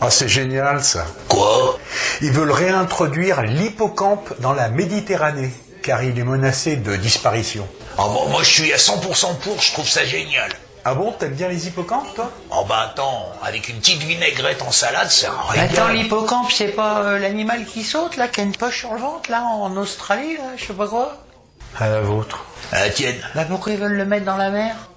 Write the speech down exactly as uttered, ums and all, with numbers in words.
Ah, c'est génial ça. Quoi? Ils veulent réintroduire l'hippocampe dans la Méditerranée, car il est menacé de disparition. Ah bon, moi je suis à cent pour cent pour, je trouve ça génial. Ah bon, t'aimes bien les hippocampes, toi? Oh bah attends, avec une petite vinaigrette en salade, c'est un régal. Attends, l'hippocampe, c'est pas euh, l'animal qui saute, là, qui a une poche sur le ventre, là, en Australie, là, je sais pas quoi? À la vôtre. À la tienne. Bah pourquoi ils veulent le mettre dans la mer?